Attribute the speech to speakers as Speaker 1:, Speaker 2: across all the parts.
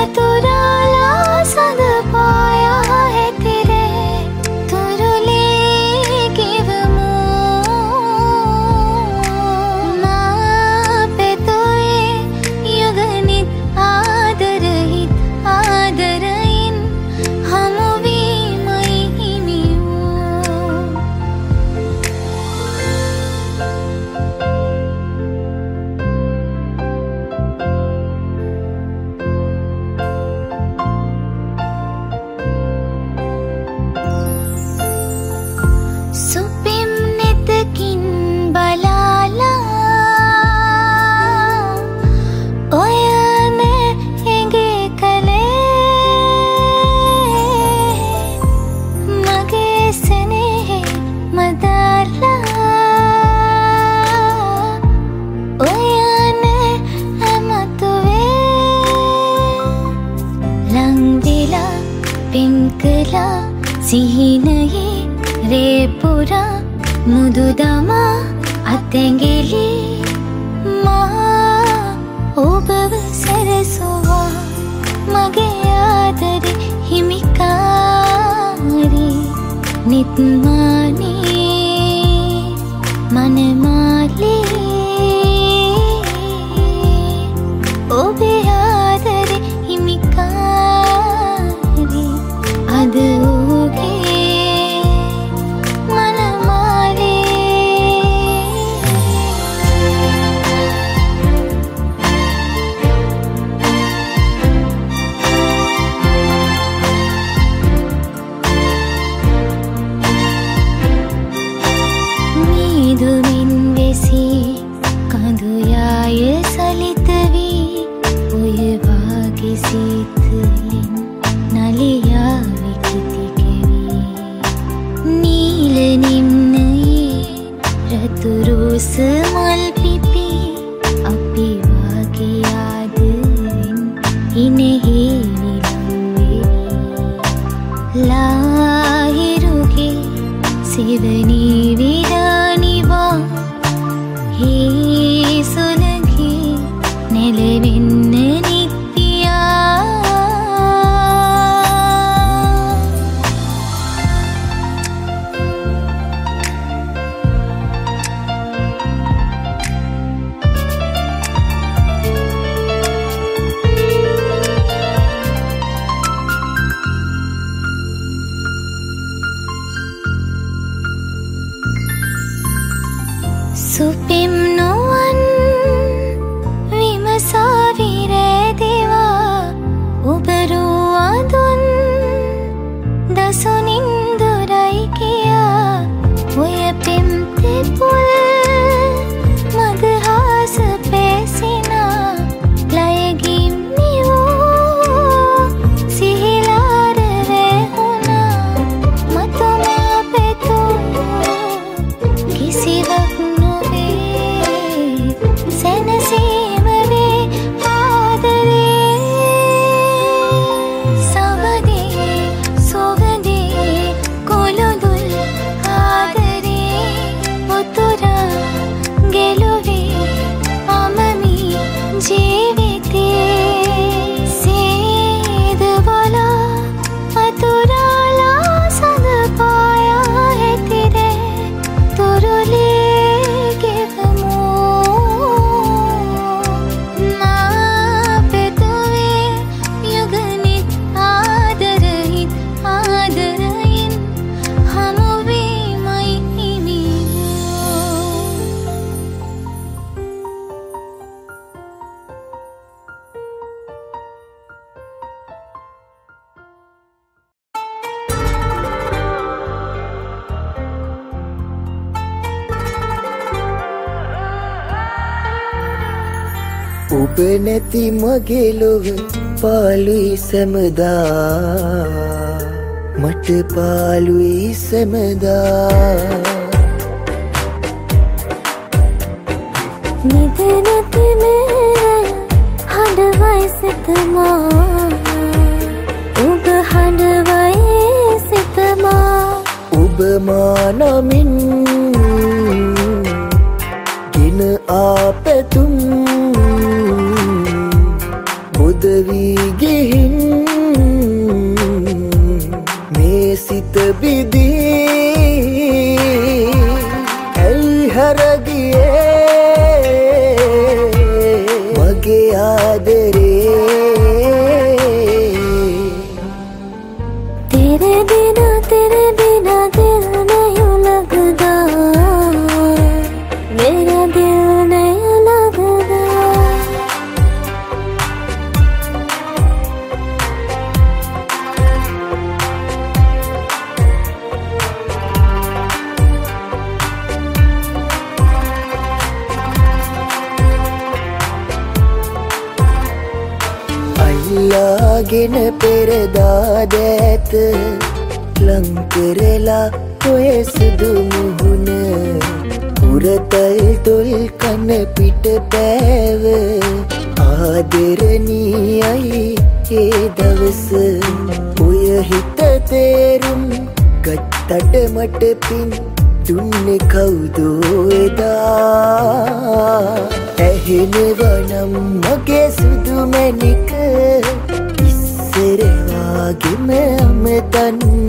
Speaker 1: අතුරාලා සඳ පායා හැතිරේ තුරුලේ කිවමු මා පෙතොයේ යුගනිත් ආදරහිත් ආදරයින් හමුවීමයි හිමි වූ සුපිම් නෙතකින් බලාලා ඔයන ඇඟේ කලේ මගේ සෙනෙහි මදාලා ඔයන ඇමතුවේ ලංවෙලා පින්කලා සිහිනයේ රේපුරා මුදු දමා අතැඟිලි මා ඔබව සැරසුවා මගේ ආදරෙ හිමිකාරී නිත්මානේ මනමාලේ ඔබේ ආදරෙ හිමිකාරී අද ඔහුගේ දුමින් වෙසී කඳු යාය සලිත වී ඔය වාගේ සීතලින් නලියා විකිති කෙවී නීල නිම්නයේ රතු රෝස මල් පිපි අපි වාගේ ආදරෙන් ඉනෙහි නිලුවේ ලාහිරුගේ සිවනි විරානිවා හේ සුලගේ නෙලවෙන්න නිත්තියා සුපිම් නුවන් විමසා විරේදිවා ඔබරු අඳුන් දසුනින් දුරයි කියා ඔය පෙම් තෙපුල් මදහාස පෙසිනා ලයගිම් නිවූ සිහිලාර වැහුණා මතුමා පෙතුම් කිසිවක් සැනසීම වේ ආදරේ සවදේ සොවදේ කොළොදුල් ආදරේ උතුරා ගෙලුවේ අමමි ජීවිතේ සේදවලා අතුරාලා සඳ පායා හැතිරේ තුරුලේ
Speaker 2: ඔබ නැති මගේ ලොව පාළුයි සැමදා මට පාළුයි සැමදා
Speaker 1: නිදනතින හඬවයි සිතමා ඔබ හඬවයි සිතමා
Speaker 2: ඔබ මා නමින් ගෙන ආපැතුම් බොද වී ගෙහින් බිදී ඇයි හරගියේ මගේ ආදරේ
Speaker 1: तेरे बिना दिल नहीं लगता मेरा दिल नहीं लगता
Speaker 2: අල්ලාගෙන පෙරදාදෑත ලංකරලා ඔය සුදු මුහුණ උරතල් තොල් කන පිට පෑව ආදරණීයයි ඒ දවස ඔය හිත තේරුම් ගත්තට මට පින් දුන්නේ කවුදෝ එදා ඇහෙනවනම් මගේ සුදු මැණික ඉස්සර වාගෙම අමතන්න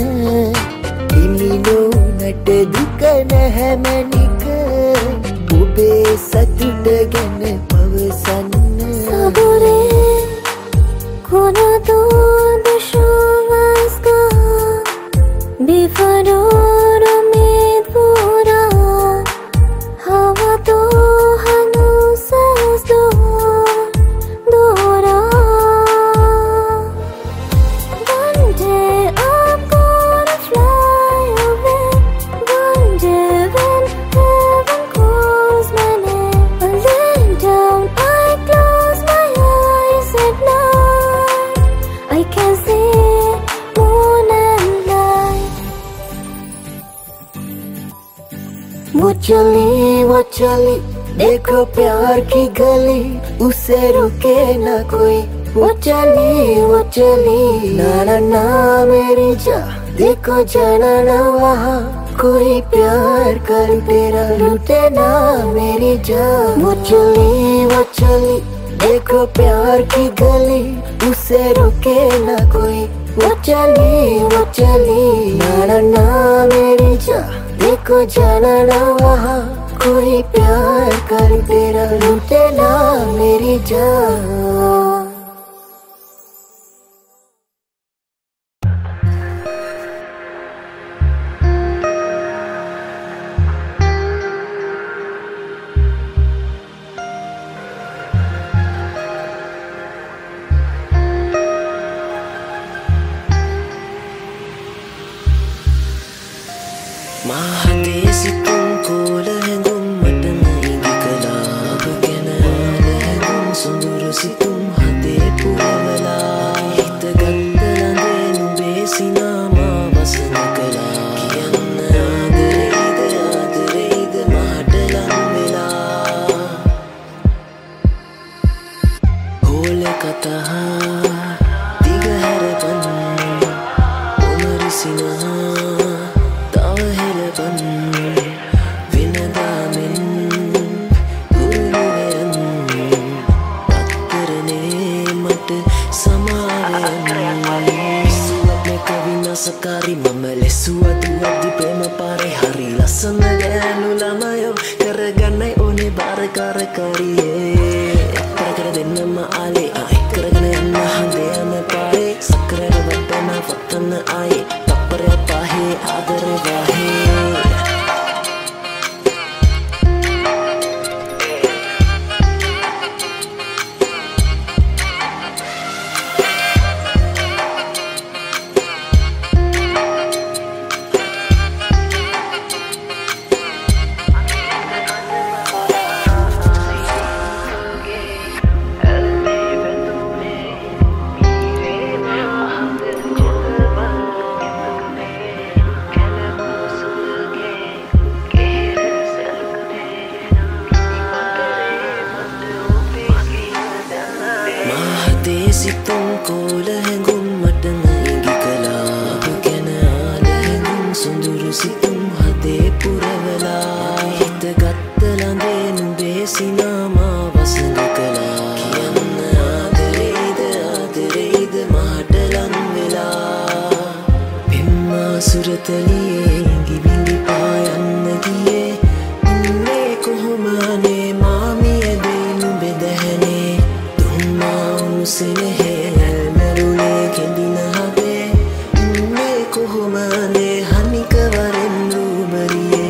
Speaker 2: හිමිනෝනට දුක නැහැ මැණික ඔබේ සතුට ගැන පවසන්න
Speaker 1: सबरे कोना तो दुश्वास का बेफरोर उम्मीद पूरा हवा तो हनूस दोरा one day I'm gonna fly away one day when heaven calls my name I lay down I close my eyes at night I can see moon and light
Speaker 2: वो चली देखो प्यार की गली उसे रुके ना कोई वो चली ना ना ना मेरी जा देखो जाना ना वहाँ कोई प्यार कर तेरा लूटे ना मेरी जान वो चली देखो प्यार की गली उसे रुके ना कोई वो चली ना ना ना मेरी जान देखो जाना ना वहाँ कोई प्यार कर तेरा लूटे ना मेरी जान
Speaker 3: Mahati situng kola hengum matana igi kala Bagana lehengum sundur situng hati purawala Hita gattalande nube sinama vasana kala Kiyanna aadareida mahatalan vela Hole kataha diga harapan umarisinaha විනදාමෙන් දුරුවෙන් අත්තරනේ මට සමාවෙන් විසුවක් මේක විනාශකාරී මම ලෙසුවත් දුවද්දි ප්‍රේම පාරේ හරි ලස්සන ගෑනු ළමයෝ කරගන්නයි ඕනේ බාරකාරකාරියේ අපර කර දෙන්නම ආලේ ආයි කරගෙන යන්න හන්දේ යන පාරේ සක්‍රර වටන වටන ආයි තප්පර පාහේ ආදරේ වාහේ සිතුම් කෝල හැඟුම් මට නැගි කලා ඔබ ගැන ආලහැඟුම් සොඳුරු සිතුම් හදේ පුරවලා හිත ගත්ත ළඟේ නුඹේ සිනාමා වසඟ කලා කියන්න ආදරේද මහට ලං වෙලා පෙම්මා සුරත තලියේ ගිවිලි පායන්න ගියේ ඉන්නේ කොහොමනේ මාමිය දෙනු බෙදහැනේ දුම්මා උසෙනේ මරුලේ කෙඳින හදේ ඉන්නේ කොහොමනේ හනික වරෙන් රූබරියේ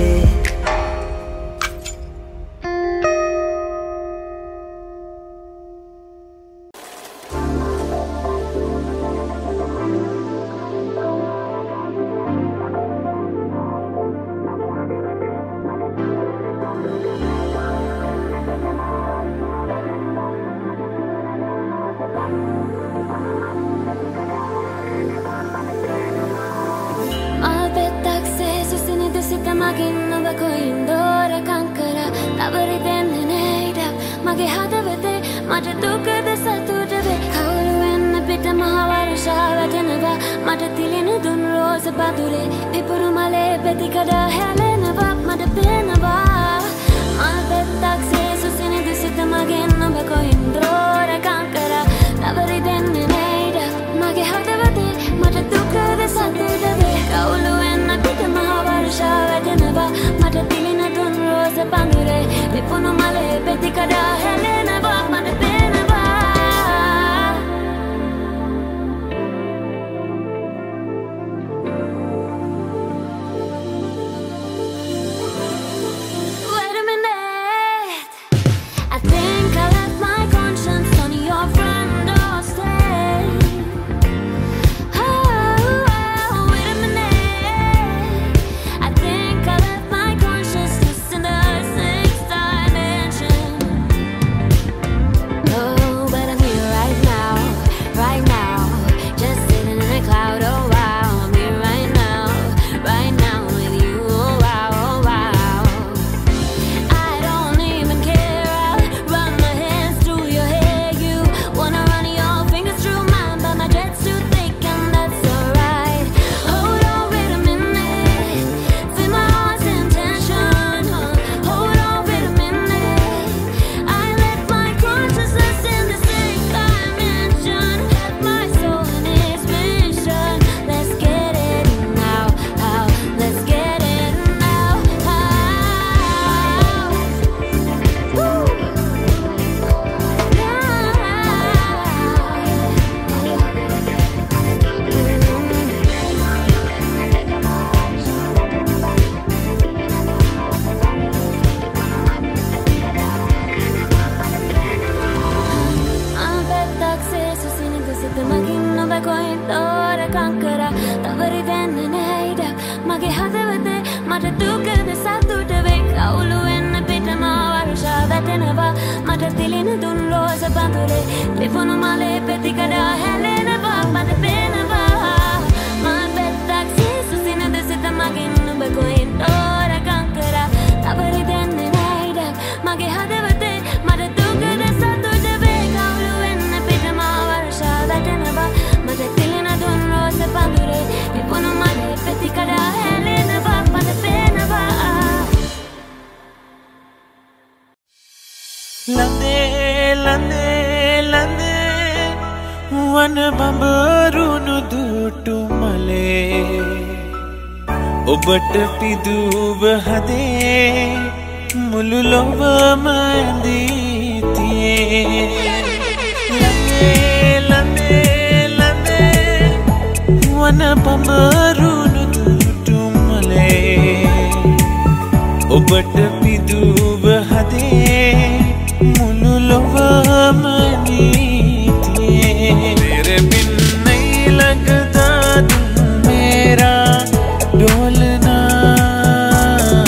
Speaker 4: वन बंबरुनु दुटु मले ඔබට පිදුව හදේ මුළු ලොවම දීතියේ ලඳේ වන බඹරුණු දුටු මලේ ඔබට පිදුව හදේ මුළු ලොවම දීතියේ तेरे बिन नहीं लगता दिल मेरा डोलना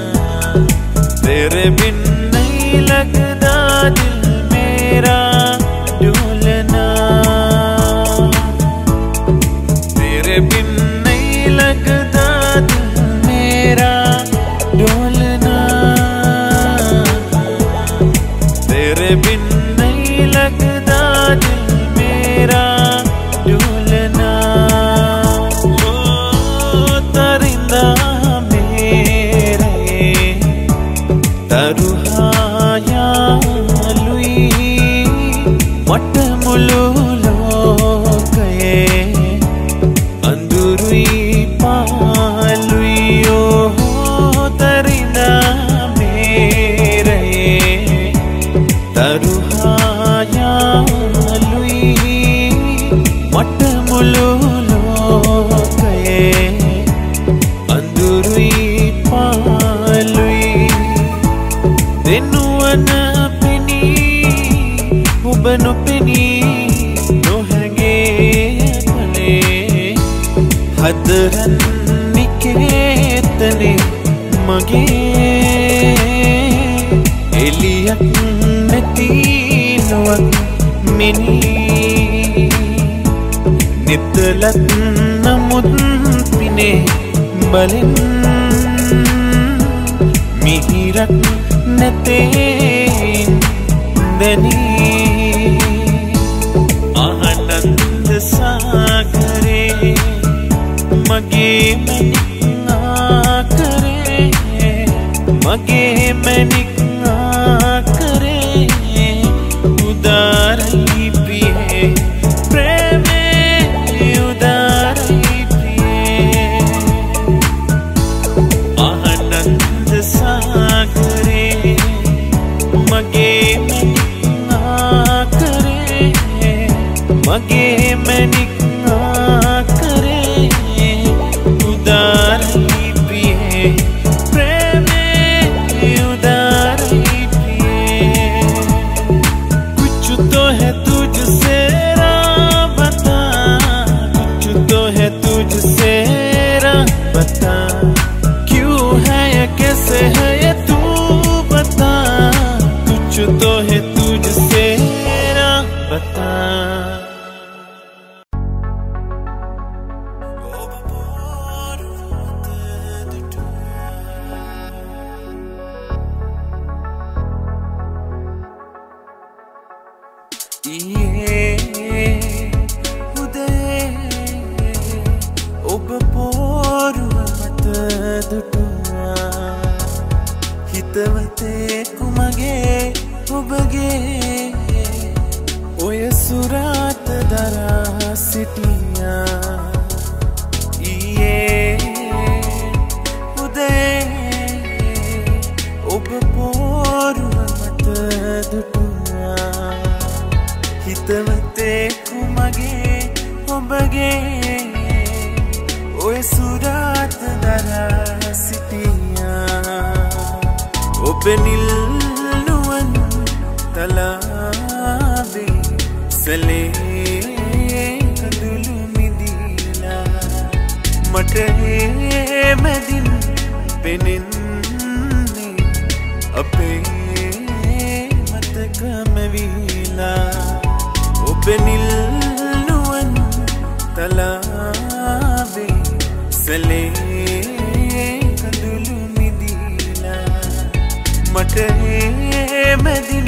Speaker 4: तेरे बिन नहीं लगता दिल मेरा डोलना तेरे बिन नहीं लगता दिल मेरा डोलना तेरे बिन नहीं लगता दिल मेरा Mulu lo kaye andurui pa ඔබ නොපෙනී නොහැගේ අපනේ හදරන් නිකේතනේ මගේ එලියක් නැති නොවක් මිනී නිතලත් නමුත් පිනේ බලෙන් මිහිරක් නැතේ දැනී ආනන්ද සාගරේ මගේ මැණික් ආකරේ මගේ මැණික් ආකරේ උදාරයි ප්‍රියේ ප්‍රේමේ උදාරයි ප්‍රියේ ආනන්ද සාගරේ මගේ මැණික් ආකරේ මගේ මැණික් ආකරේ उदारई प्रिये प्रेमे उदारई प्रिये कुछ तो है तुझसे राबता कुछ तो है तुझसे राबता क्यों है या कैसे है ये तू बता कुछ तो है तुझसे राबता ඔබ පෝරුව මත දුටුවා හිතවතෙකු මගේ ඔබගේ ඔය සුරාත දරා සිටියා උදේ ඔබ පෝරුව මත දුටුවා හිතවතෙකු මගේ ඔබගේ ඔය සුරාත දරා සිටියා ඔබ නිල් නුවන් තලාවේ සැලේ කඳුළු මිදිලා මට ඒ මැදින් පෙනෙන්නේ අපේ මතකම විලා ඔබ නිල් නුවන් තලාවේ සැලේ කඳුළු මිදිලා මට ඒ මැදින්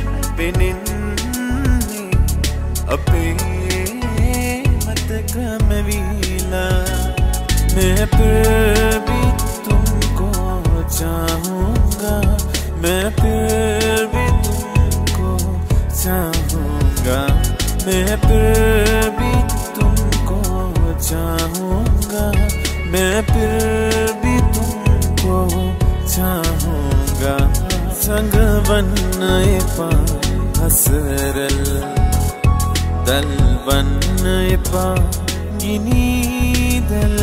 Speaker 4: පෙනෙන්නේ අපේ මතකම විලා मैं फिर भी तुमको चाहूँगा मैं फिर भी तुमको चाहूँगा मैं फिर भी तुमको चाहूँगा मैं फिर भी तुमको चाहूँगा संग बनने पा हसरल दल बनने पा गिनी दल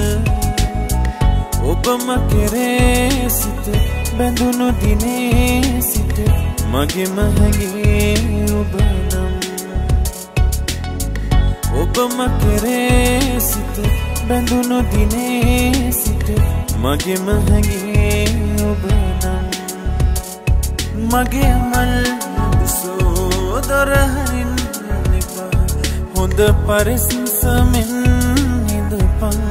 Speaker 4: ඔබම කෙරේ සිට බැඳුණු දිනේ සිට මගෙම හැඟේ ඔබ නම් ඔබම කෙරේ සිට බැඳුණු දිනේ සිට මගෙම හැඟේ ඔබ නම් මගේ මල් සෝදර හරින් එපා හොඳ පරිස්සමෙන් ඉඳපන්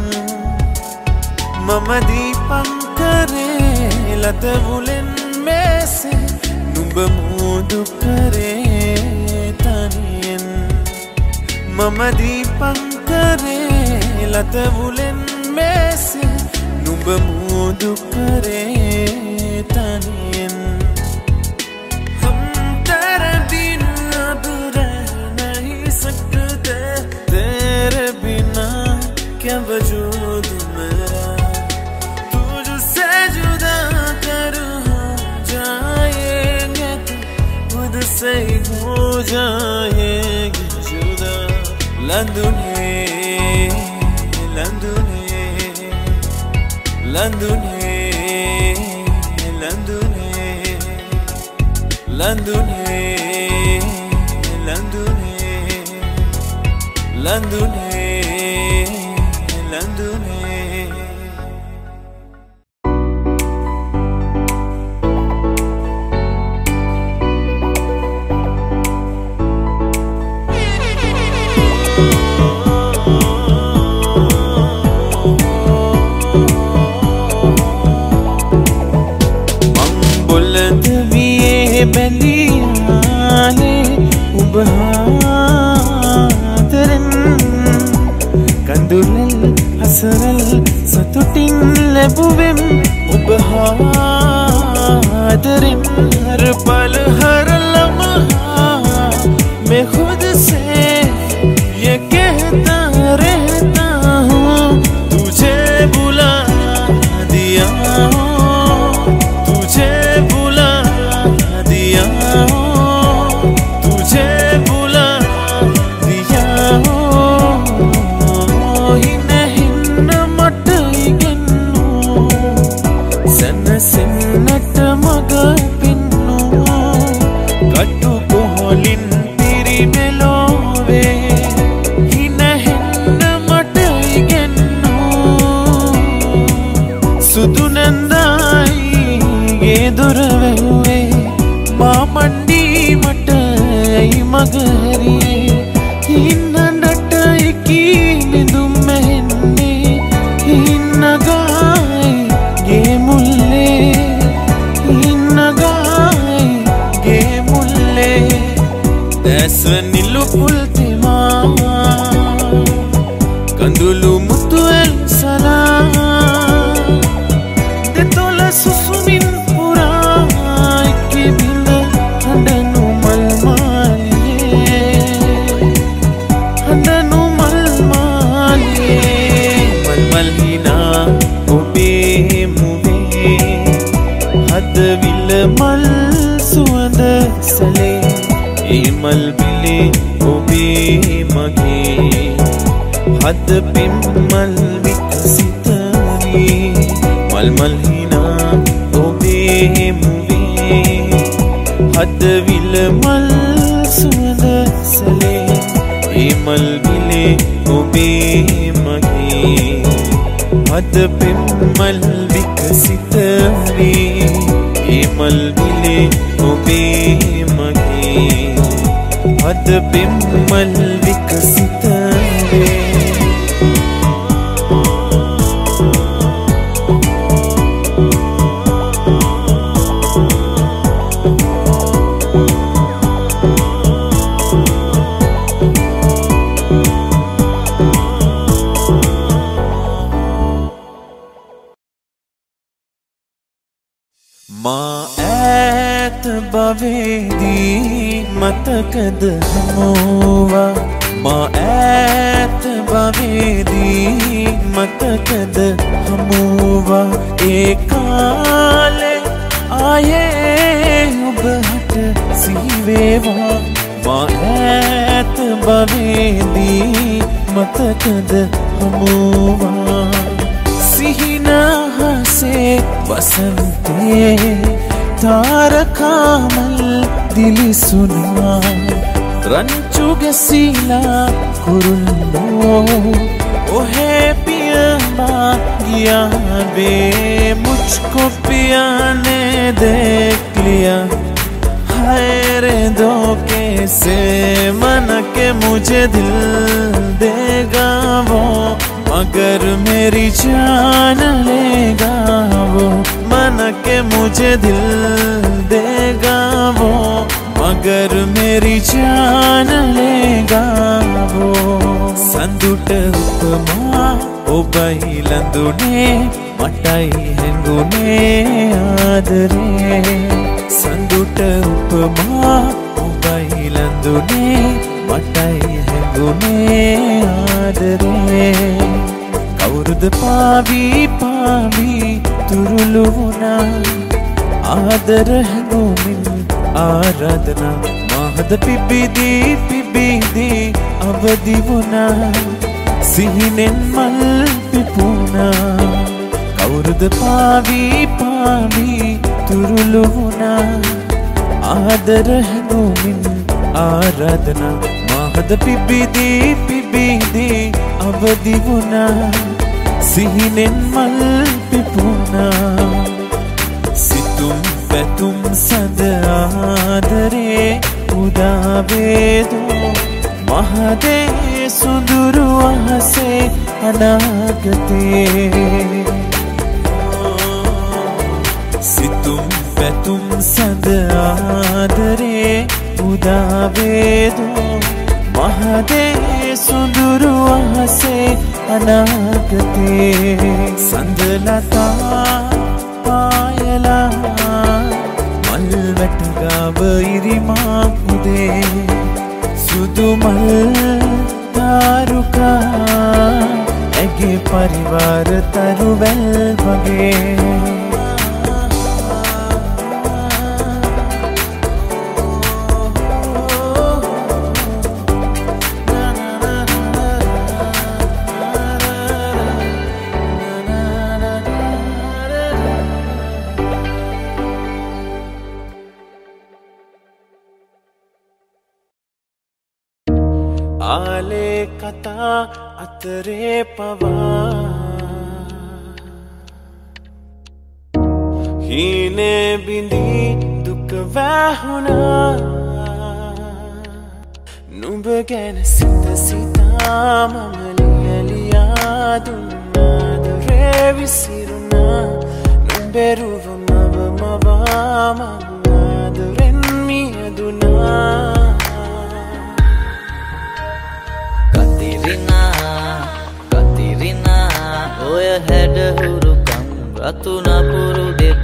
Speaker 4: मम दीपंकरे लतवुलेन में से नुब मुदु करे तनियन मम दीपंकरे लतवुलेन में से नुब मुदु करे तनियन हम तेरे बिना अब रह नहीं सकते तेरे बिना क्या वजूद मेरा से हो जाएगी जुदा लंदुने लंदुने लंदुने लंदुने लंदुने लंदुने लंदुने लंदुने
Speaker 5: ബലിയാലെ ഉപഹാതരൻ കന്തുലൽ ഹസറൽ സതുട്ടിൻ ലബുവെം ഉപഹാതരൻ हर पल हर लम्हा मैं खुद से ये कहता रहता हूँ तुझे बुला दिया तुझे बुला दिया तुझे बुला दिया हिन्न हिन्न मट्टइगेन्नु सन्न सिन्नट मग पिन्नु कट्टुकोलिन तिरिमेलोवे हिन्न हिन्न मट्टइगेन्नु सुदुनंदाई ಗೆದುರವೆವೆ ಮಾಮಂಡಿ ಮಟ ಮಗರಿಯೇ ಹಿನ್ನ ನಟ ಇಕ್ಕಿ ನಿದು ಮೆಹನ್ನೆ ಹಿನ್ನ ಗಾಯ್ ಗೆ ಮುಲ್ಲೆ ಹಿನ್ನ ಗಾಯ್ ಗೆ ಮುಲ್ಲೆ ದಸ್ವನಿಲು ಪುಲ್ತಿಮಾ ಕಂದುಲು ಮುತ್ತು ಎಲ್ ಸಲಾ de tola susumin pura ke binda handanu malmaliye malmal hina obe muve had vil mal suanda sale e mal bile obe mage had pimmal vikasitani malmal hina obe muve had vil mal suanda sale e mal bile obe mage had pimmal vikasitani e mal bile obe mage had pimmal vikasitani बवेदी मतकद हमोवा माँ ऐत बवेदी मतकद हमोवा एकाले आये उबहट सीवेवा माँ ऐत बवेदी मतकद हमोवा सिहिना हसे बसंते तारकामल दिली सुना रंचुगे सीला कुरुल्लो ओहे पिया गया बे मुझको पिया ने देख लिया हाय रे धोखे से मन के मुझे दिल देगा वो मगर मेरी जान लेगा वो मन के मुझे दिल देगा वो मगर मेरी जान लेगा वो संदुट उपमा ओ बहिलंदुने मटाई हेंगुने आदरे संदुट उपमा ओ बहिलंदुने मटाई हेंगुने आदरे कौरुद पावी पावी तुरुलुना आदर हेंगुमिन आराधना महद पिबिदी अवदिवुना सिहिनेन मल पिपुना कौरुद पावी पावी तुरुलुना आदर हेंगुमिन आराधना මහද පිබිදී අවදි වුණා සිහිනෙන් මල් පිපුණා සිතුම් පැතුම් සද ආදරේ උදාවේදෝ මහදේ සුඳුරු අහසේ අනාගතේ සිතුම් පැතුම් සද ආදරේ උදාවේදෝ මහදේ සුඳුරු අහසේ අනාගතේ සඳලතා පායලා මල් වැටගාව ඉරිමා පුදේ සුදු මල් තාරුකා ඇගේ පරිවාර තරුවැල් වගේ ආලේ කතා අතරේ පවා හීනේ බිඳී දුක වැහුණා නුඹ ගැන සිත සිතා මම ලියලියා දුන්නාදරේ විසිරුණා නුඹෙරුව මවා මම ආදරෙන් මියදුනා ඔය හැඩහුරුකම් රතුනපුරු දෙත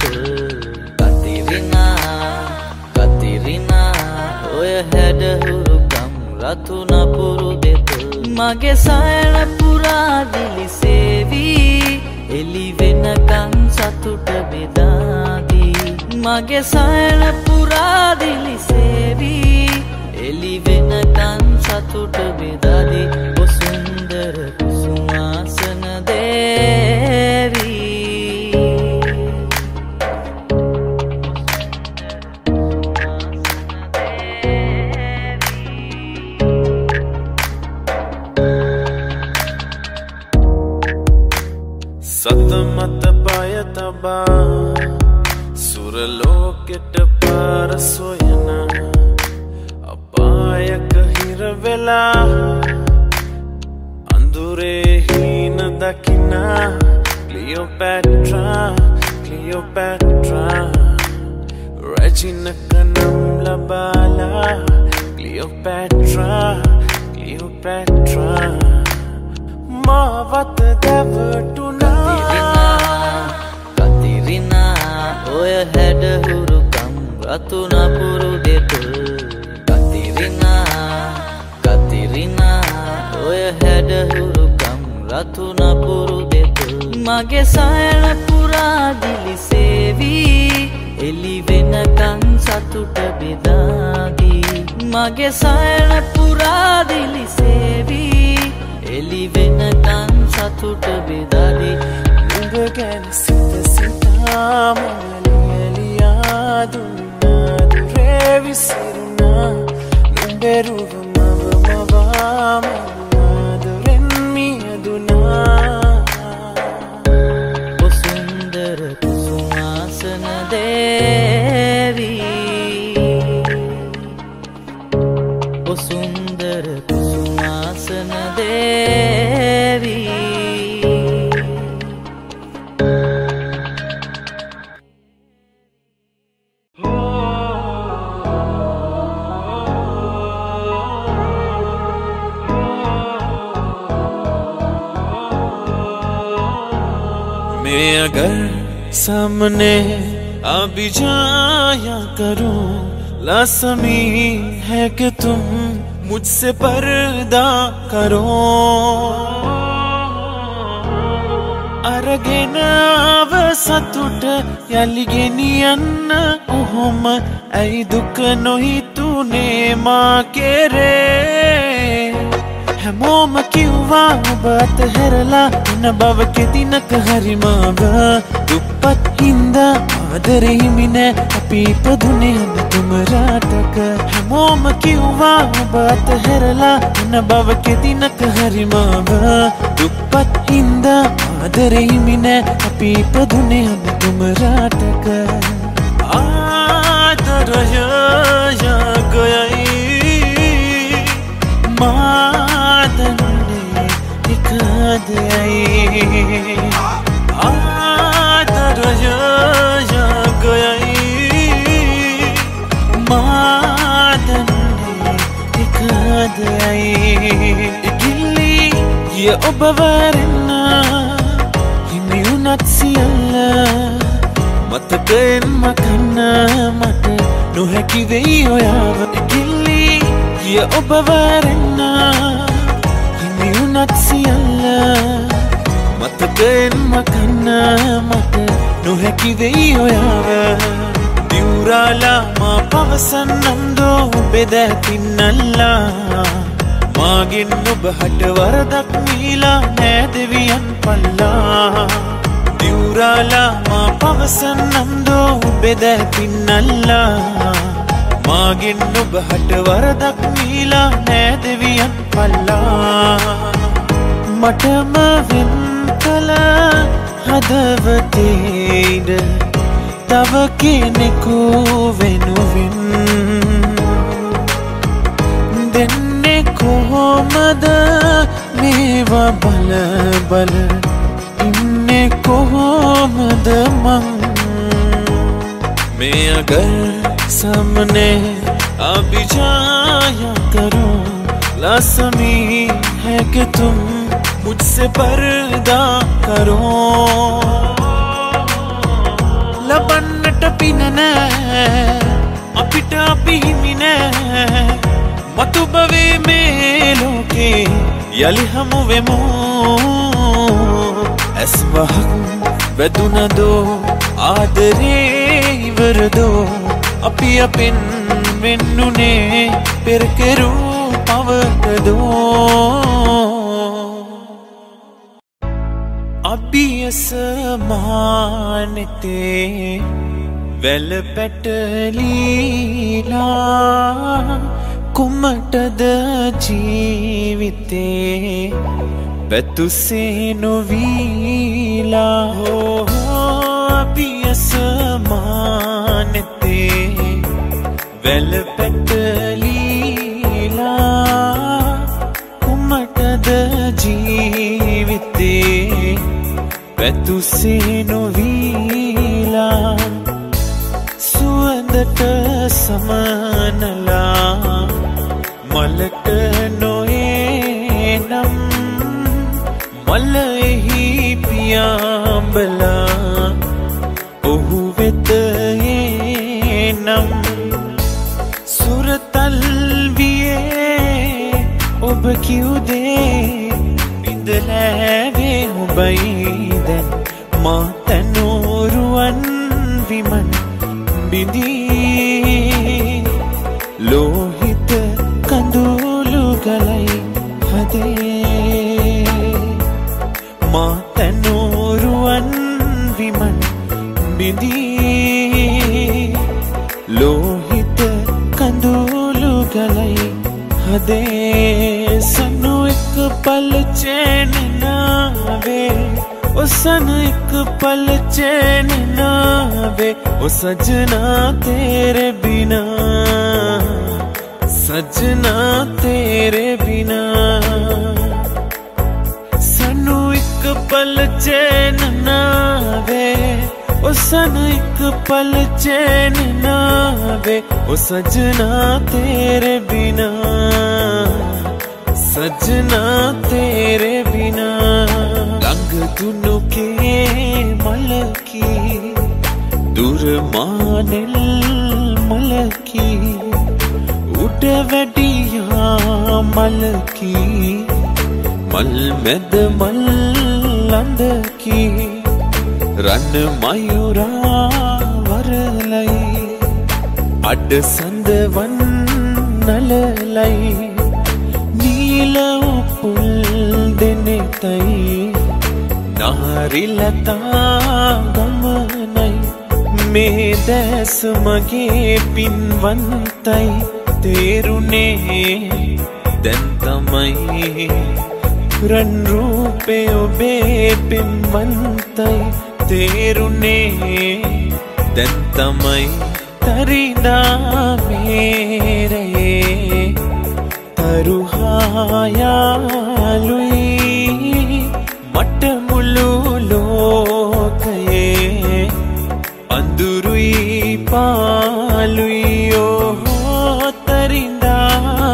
Speaker 5: කතිරිනා ඔය හැඩහුරුකම් රතුනපුරු දෙත මගේ සයන පුරා දිලිසේවී එලි වෙනකං සතුට බෙදාදී මගේ සයන පුරා දිලිසේවී එලි වෙනකං සතුට බෙදාදී ඔසුන්දර කුසුමාසන දේවී සතමත පය තබා සුරලෝකෙට පාර සොයන අපායක හිර වෙලා අඳුරේ හීන දකිනා Cleopatra රැජිනක නම් ලබාලා Cleopatra මාවත දැවටුනා
Speaker 2: කතිරිනා ඔය හැඩහුරුකම් රතුනපුරු දෙත කතිරිනා ඔය හැඩහුරුකම් රතුනපුරු දෙත මගේ සයන පුරා දිලිසේවී එලි වෙනකං සතුට බෙදාදී මගේ සයන පුරා දිලිසේවී එලි වෙනකං සතුට බෙදාදී
Speaker 5: නුඹ ගැන සිත සිතා මම ලියලියා දුන්නාදරේ විසිරුණා නුඹෙරුව මවා ආදරෙන් මියදුනා
Speaker 2: ඔසුන්දර කුසුමාසන දේවී ඔසුන්දර කුසුමාසන දේවී
Speaker 5: मैं अगर सामने अभी जाया करूं लाज़मी है कि तुम मुझसे पर्दा करो अरගෙන අවසතුට යලිගෙනියන්න ඔහොම ඇයි දුක නොහිතුනේ මා කෙරේ හැමෝම කිව්වා ඔබ අතහැරලා එන බව කෙදිනක හරි මාව දුප්පත් හින්දා ආදරේ හිමි නෑ අපි ඉපදුනේ අඳුම රටක හැමෝම කිව්වා ඔබ අතහැරලා යන බව කෙදිනක හරි මාව දුක්පත් හින්දා ආදරේ හිමි නෑ අපි ඉපදුනේ අඳුම රටක ආදරය යගයයි මාදන්නේ එකදයයි ආදරය යගයයි මාදන්නේ එකදයයි ඉගිල්ලි ය ඔබ වරන්න හිමි වුණත් සියල්ල මතකයෙන් මකන්න මට නොහැකි වෙයි ඔයාව ඉගිල්ලි ය ඔබ වරන්න හිමි වුණත් සියල්ල මතකයෙන් මකන්න මට නොහැකි වෙයි ඔයාව දිවුරාලා මා පවසන්නම් දෝ බෙදැතින්නල්ලා මාගෙන් ඔබ හට වරදක් මීලා නෑ දෙවියන් පල්ලා දිවුරාලා මා පවසන්නම් දෝ බෙදැතින්නල්ලා මාගෙන් ඔබ හට වරදක් මීලා නෑ දෙවියන් පල්ලා මටම වෙන් කළ හදවතේද තව කෙනෙකු වෙනුවෙන් දෙන්නේ කොහොමද මේවා බල බල ඉන්නේ කොහොමද මං मैं अगर सामने अभी जाया करूं लाज़मी है कि तुम मुझसे पर्दा करो लबन्नट पिनने අපිට අපි හිමි නෑ මතු භවයේ මේ ලෝකේ යලි හමු වෙමු ඇස් වහක් වැදුනදෝ ආදරේ ඉවරදෝ අපි අපෙන් වෙන්නුනේ පෙර කෙරූ පවටදෝ අභියසමානෙතේ වැල පැටලීලා කුමටද ජීවිතේ පැතුසේ නොවීලා අභියසමානෙතේ වැල පැටලීලා කුමටද ජීවිතේ පැතුසේ නොවීලා සුවඳට සමනලා මලට නොයනම් මලෙහි පියාඹලා ඔහු වෙත එනම් සුරතල් වියේ ඔබ කිව්දේ නිදලෑවේ ඔබයි දැන් මා තනෝරුවන් විමන් බිඳී ලෝහිත කඳුළු ගලයි හදේ මා තනෝරුවන් විමන් බිඳී ලෝහිත කඳුළු ගලයි හදේ සනු එක පල චේන නාවේ ओ सन एक पल चैन ना वे ओ सजना तेरे बिना सजना तेरे बिना सनु एक पल चैन ना वे ओ सन एक पल चैन ना वे ओ सजना तेरे बिना सजना तेरे बिना रंग दुनु के मलकी दूर मानिल मलकी उड़ वडिया मलकी मल में मल्लंद की रन मयूरा वरलई अड संद वन नललई नील पुल देने तई नारी लता गम नहीं මේ දැස මගේ පින්වන්තයි තේරුනේ දැන් තමයි රන් රූපේ ඔබේ පින්වන්තයි තේරුනේ දැන් තමයි තරිඳා මේරේ තරුහායාලුයි මට මුළු ලෝකයේ අඳුරුයි පාලුයි ඕ තරිඳා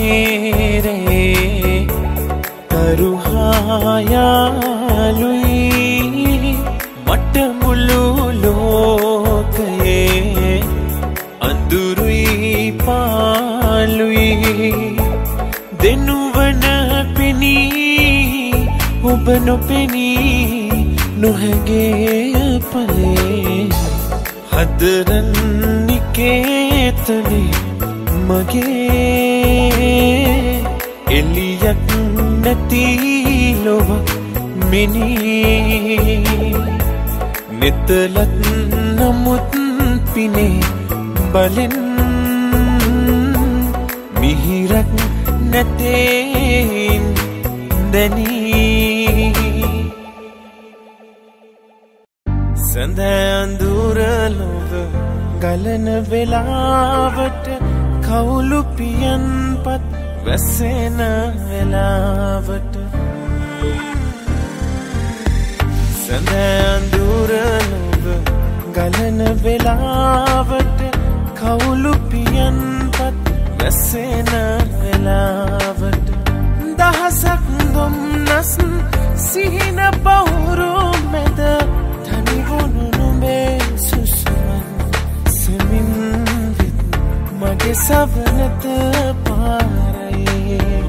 Speaker 5: මේරේ තරුහායාලුයි මට මුළු ලෝකයේ අඳුරුයි පාලුයි දෙනුවන පෙනී ඔබ නොපෙනී නොහැගේ පලේ හදරන් නිකේතනේ මගේ එලියක් නැති ලොවක් මිනී නෙතලත් නමුත් පිනේ බලෙන් මිහිරක් නැතෙන් දැනී සඳ අඳුර ලොව ගලන වෙලාවට කවුළු පියන්පත් වැසෙන වෙලාවට සඳ අඳුර ලොව ගලන වෙලාවට කවුළු පියන්පත් වැසෙන වෙලාවට දහසක් දුම්නස් සිහින පවුරු මැද තනිවුණු නුඹේ සුසුමන් සෙමින් විත් මගේ සවනත පාරයේ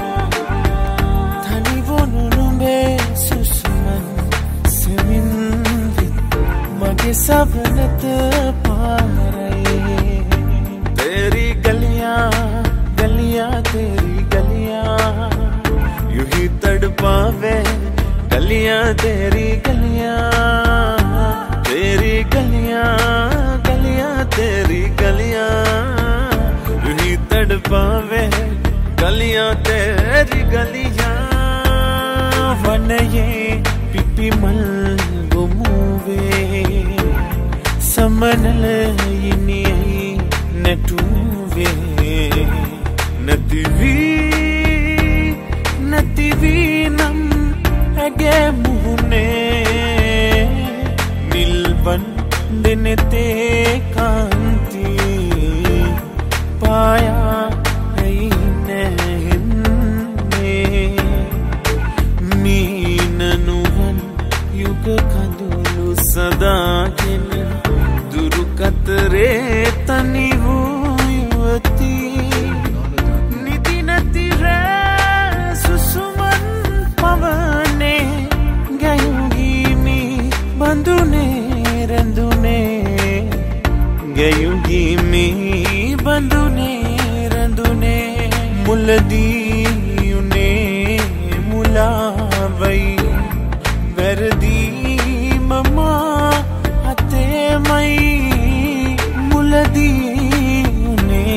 Speaker 5: තනිවුණු නුඹේ සුසුමන් සෙමින් විත් මගේ සවනත පාරයේ तेरी गलियां तेरी गलियां यूं ही तड़पावे गलियां तेरी गलियां तेरी गलियां गलियां तेरी गलियां यूं ही तड़पावे गलियां तेरी गलियां वनये पिपी मल गुमुवे समनल इनी नटुवे नतीवी नम अगे मुने निलवन दिन ते कांति पाया मीननुवन युग कदुलु सदा किन दुरुकतरे तनिवु युवती निति नति रे सुसुमन पवने गयुगी मी बंधुने रंधुने गयुगी मी बंधुने रंधुने मुलदीयुने मुलावई वरदी ममा अते मई मुलदीयुने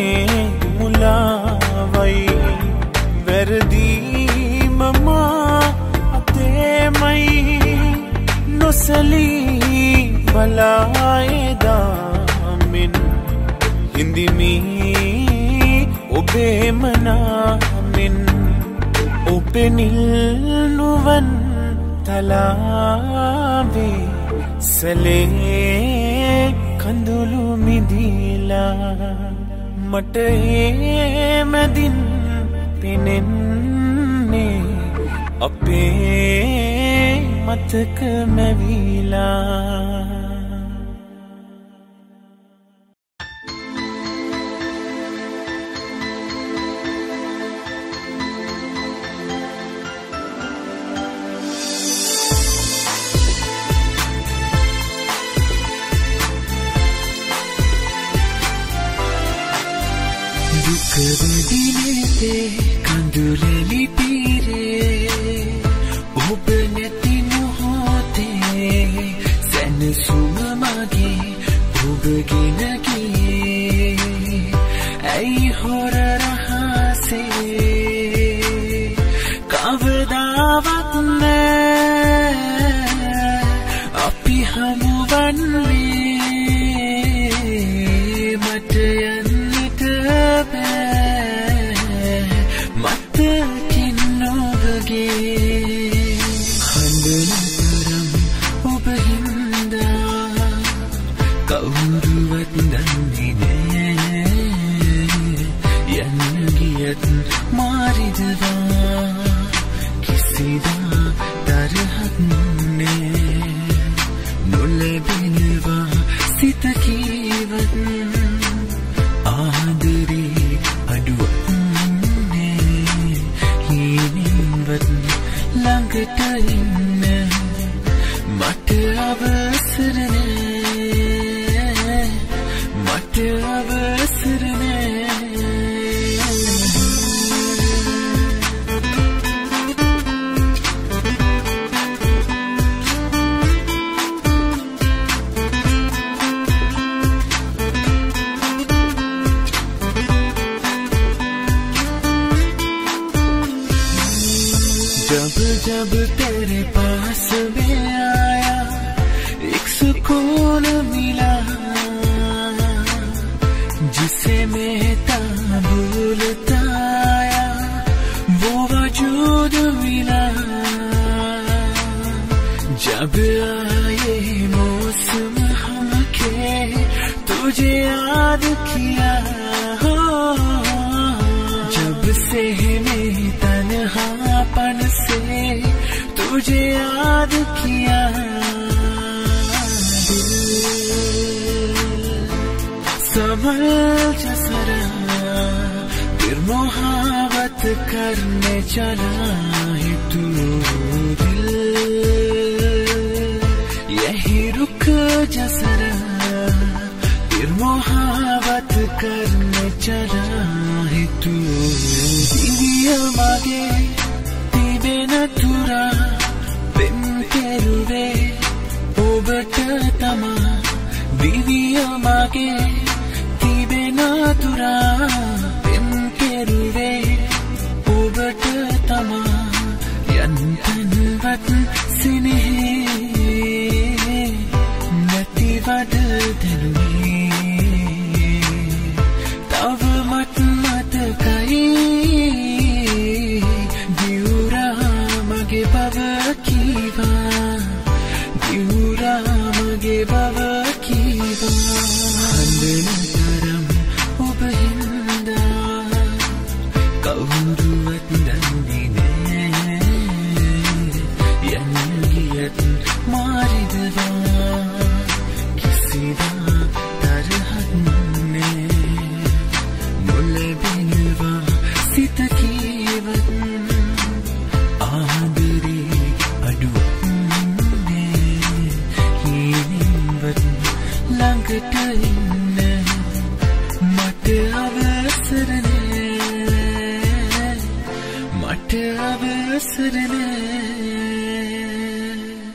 Speaker 5: मुलावई वरदी ममा अते मई नुसली बलाएदा मिन हिंदी में ओबे मना मिन ओबे नुवन तलावे सले कंदुलु मिदिला मटे मदिन पिनेन्ने अपे मतक मवीला
Speaker 6: Kebedinete kanduleli pire Obeneti nuhote Senesu රුවන් මේ මට යන්නට බෑ මතකින් ඔබගේ හඬන තරම් ඔබ හින්දා කවුරුවත් දන්නේ නෑ යන්න ගියත් මාරිදවා කිසිදා තරහක් නෑ නොලැබෙනවා සිත කීවත් ආදරේ අඩුවක් නෑ හීනෙන්වත් ළඟට ඉන්න මට අවසර නෑ මට අවසර නෑ जब तेरे पास में आया एक सुकून मिला जिसे मैं भूलता आया वो वजूद मिला जब आए मौसम हमके तुझे याद किया हो जब से मैं तन्हापन से तुझे याद किया दिल संभल जा जरा फिर मोहब्बत करने चला है तू दिल यही रुक जा जरा फिर मोहब्बत करने चला है तू दिव्य मागे Natura Pinteruve Obertatama Vivia Mage Tibe Natura Pinteruve Obertatama Yantan Vatan Sine Nati Vadal Telue Tav Mat Mat Kai Diura mage bava kiva handena taram ඔබ හින්දා කවුරුවත් දන්නේ නෑ යන්න ගියත් මාරිදවා කිසිදා තරහක් නෑ නොලැබෙනවා සිත කීවත් ආදරේ අඩුවක් ළඟට ඉන්න මට අවසර නෑ මට අවසර නෑ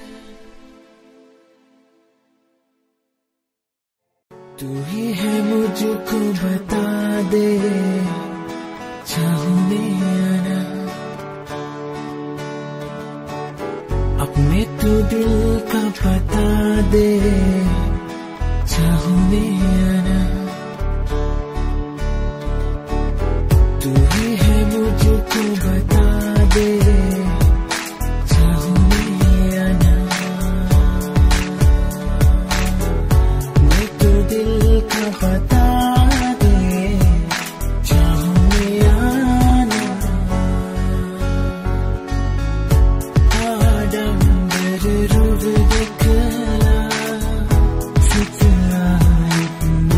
Speaker 6: तू ही है मुझको बता दे चाहूं मैं आना अपने तू दिल का बता दे चाहूं मैं आना तू ही है मुझको बता दे चाहूं मैं आना मैं तो दिल का बता दे चाहूं मैं आना आडंबर रूप दिखला सितरा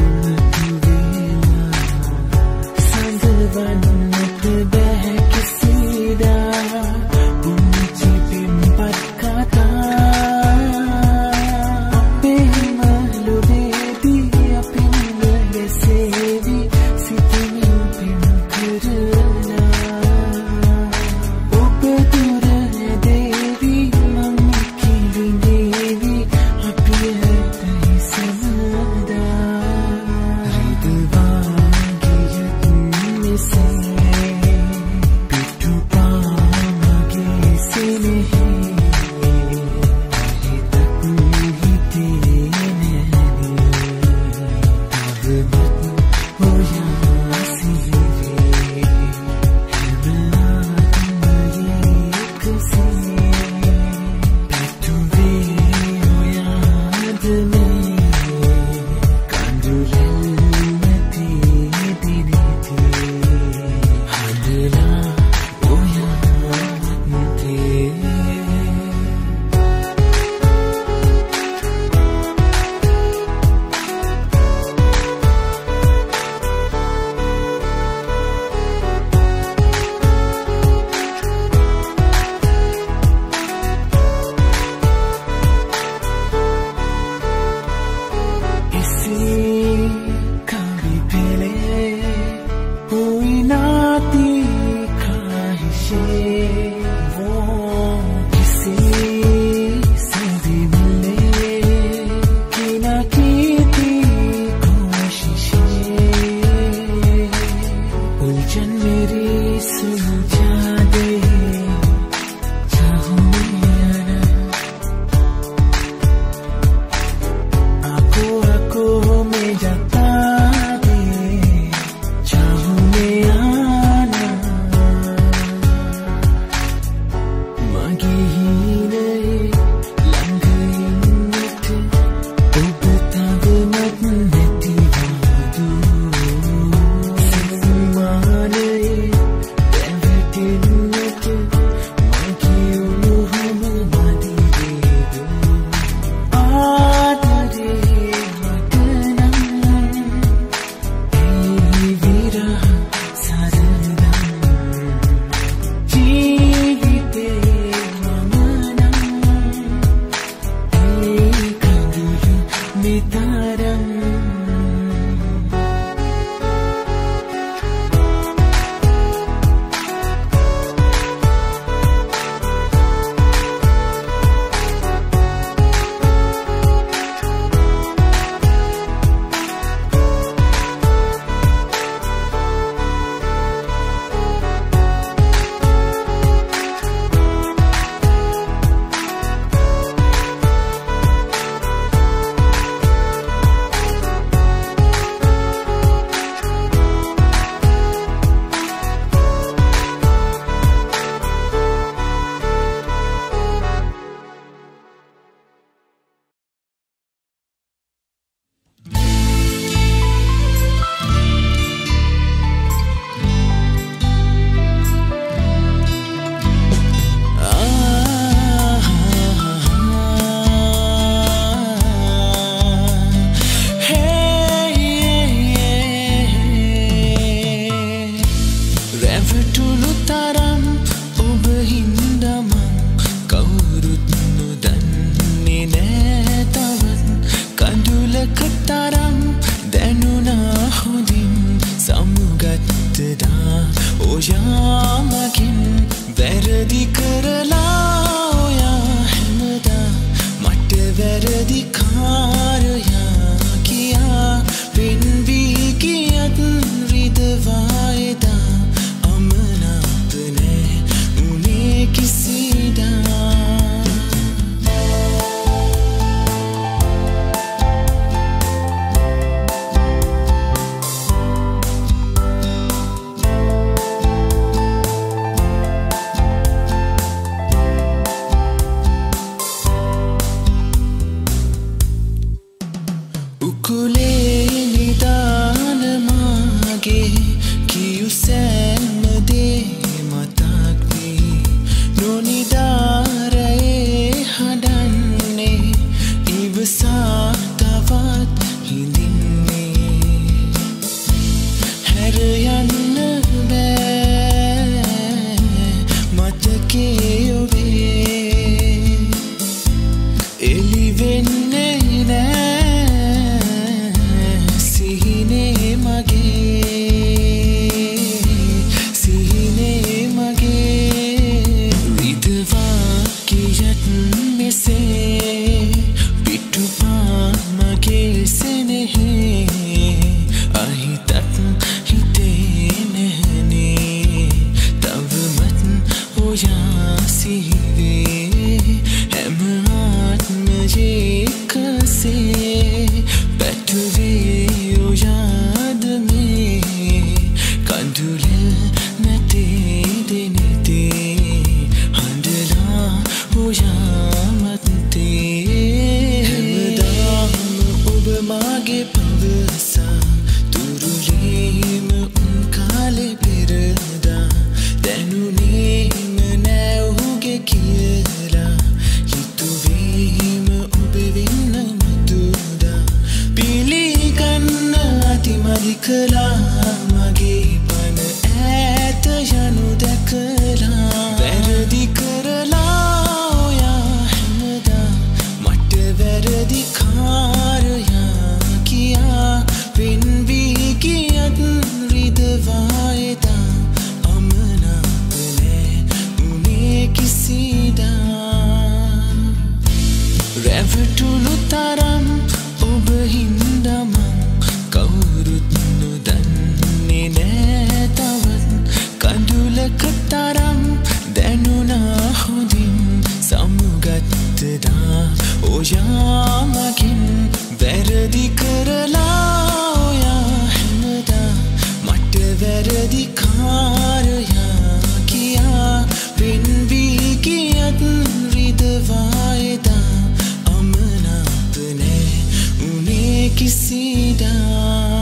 Speaker 6: මතකේ ඔබේ එලි වෙන්නේ නෑ සිහිනේ මගේ විදවා කියත් මෙසේ පිටුපා මගේ සෙනෙහේ අහිතත් හිතේ නැහනේ තවමත් ඔයා සිහිවේ හැම ආත්මයකසේ පැටුවේ ඔයාද මේ කඳුල නැතේ දෙනෙතේ හඬලා ඔයා මතේ හැමදාම ඔබ මාගේ පවසා තුරුලීම කාලේ පෙරදා දැනුනේම නෑ ඔහුගේ කියලා හිතුවීම ඔබ වෙන්න මතුදා පිළිගන්න අතිමදි කළා මගේ පන ඈත යනු දැකලා වැරදි කරලා ඔයා හැමදා මට වැරදි කාරයා කියා වෙන්වී ගියත් රිදවා එදා අමනාප නෑ උනේ කිසිදා රැවටුණු තරම් ඔබ හින්දා මං කවුරුත් නොදන්නේ නෑ තවත් කඳුලක තරම් දැනුණා හොඳින් සමුගත්තදා ඔයා මගෙන් වැරදි කරලා ඔයා හැමදා මට වැරදි කාරයා කියා වෙන්වී ගියත් රිදවා එදා අමනාප නෑ උනේ කිසිදා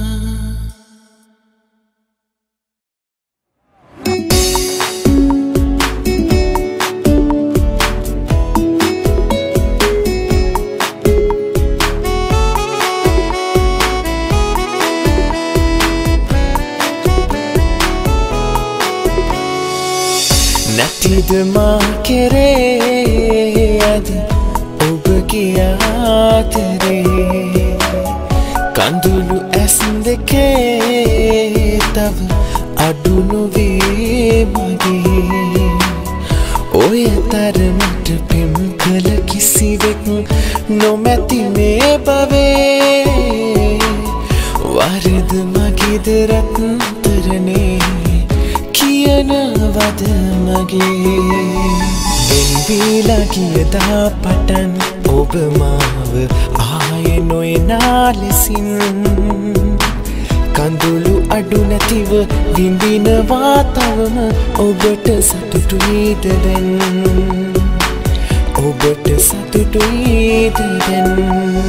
Speaker 6: නැතිද මා කෙරේ අද ඔබගේ ආතරේ කඳුළු ඇස් දෙකේ තව අඩු නොවේ මගේ ඔය තරමට පෙම් කළ කිසිවෙක් නොමැති මේ බවේ වරද මගේද රත්තරනේ කියනවද මගේ එන්විලා ගියදා පටන් ඔබ මාව ආයේ නොයනා ලෙසින් කඳුළු අඩු නැතිව විඳිනවා තවම ඔබට සතුටුයිද දැන් ඔබට සතුටුයිද දැන්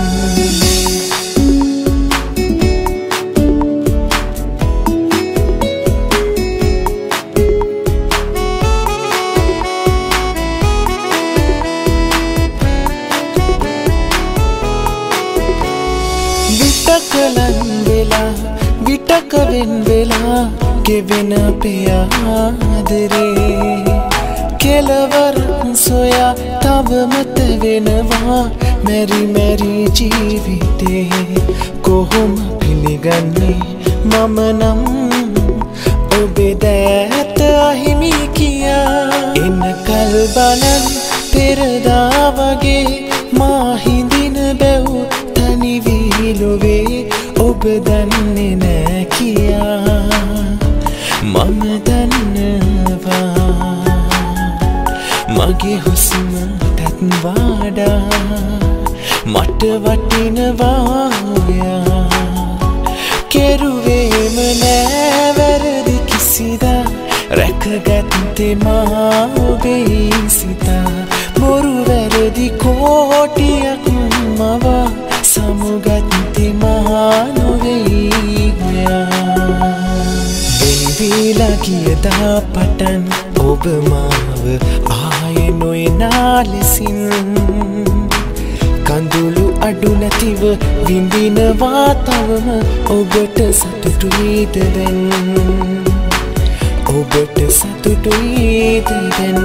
Speaker 6: විටකවෙන් වෙලා ගෙවෙන අපේ ආදරේ කෙලවරක් සොයා තවමත වෙනවා මැරි මැරි ජීවිතේ කොහොම පිළිගන්නේ මම නම් ඔබේ දෑත අහිමි කියා එන කල් බලන් පෙරදා වගේ මා හිඳින බැව් තනි වී ලොවේ ඔබ දන්නේ නෑ කියා මම දන්නවා මගේ හුස්මටත් වඩා මට වටිනවා ඔයා කෙරුවේම නෑ වැරදි කිසිදා රැකගත්තේ මා ඔබේ සිතා බොරු වැරදි කෝටියක් මවා සමුගත්තේ මා නොවෙයි ඔයා එන්විලා ගියදා පටන් ඔබ මාව ආයේ නොයනා ලෙසින් කඳුළු අඩු නැතිව විඳිනවා තවම ඔබට සතුටුයිද දැන් ඔබට සතුටුයි දැන්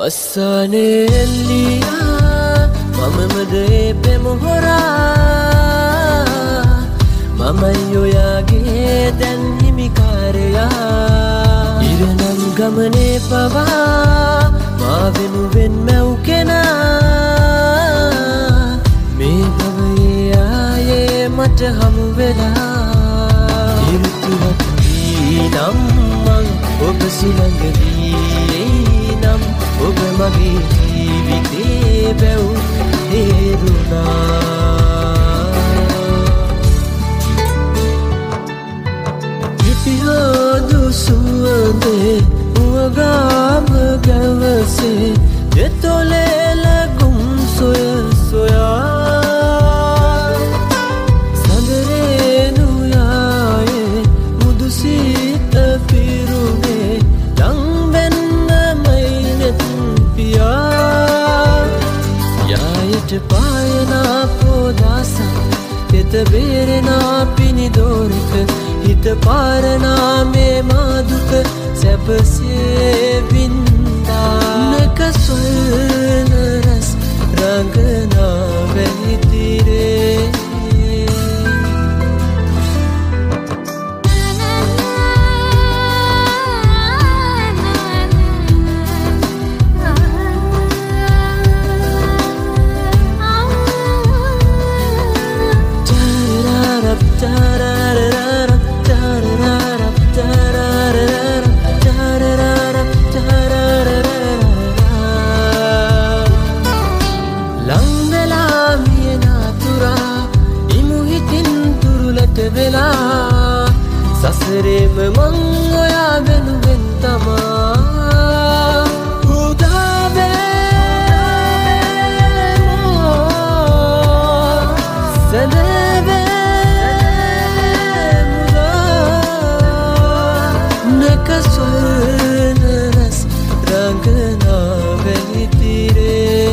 Speaker 2: වස්සනේ එල්ලියා මමමද ඒ පෙම හොරා මමයි ඔයාගේ දැන් හිමිකාරයා ඉරනම් ගමනේ පවා මා වෙනුවෙන් මැව් කෙනා මේ භවයේ ආයේ මට හමු වෙලා ඉරුතුවක් වී නම් මං ඔබ සිළඟ වී නම් ඔබ මගේ ජීවිතේ බැව් හේරුණා ඉපිහොදු සුවඳේ උවගාම ගැවසේ දෙතොලේ ලගුම් සොය සොයා සඳරේනු යායේ මුදු සීත පිරුනේ ලංවෙන්නමයි නෙත් පියා යායට පායනා පොදාසා තෙත බේරෙනා පිනිදෝරක හිත පාරනා මේ මාදුක සැපසේ වින්දා නක ස්වර්ණ රස රංගනා වැහිතිරේ සසරේම මං ඔයා වෙනුවෙන් තමා උදාබෑ සැදබෑ මුදා නක ස්වර්ණ රස රංගනා වැහිතිරේ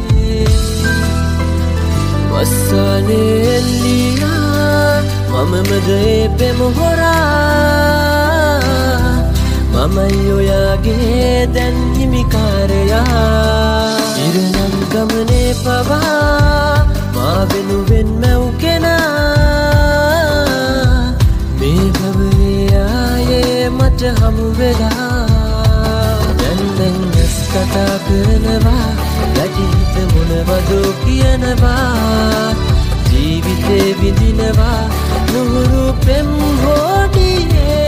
Speaker 2: වස්සනේ එල්ලියා මමමද ඒ පෙම හොරා මමයි ඔයාගේ දැන් හිමිකාරයා ඉරනම් ගමනේ පවා මා වෙනුවෙන් මැව් කෙනා මේ භවයේ ආයේ මට හමු වෙලා දැන් ඇස් කතා කරනවා යටිහිත මොනවදෝ කියනවා ජීවිතේ විඳිනවා නුහුරු පෙම් හොඩියේ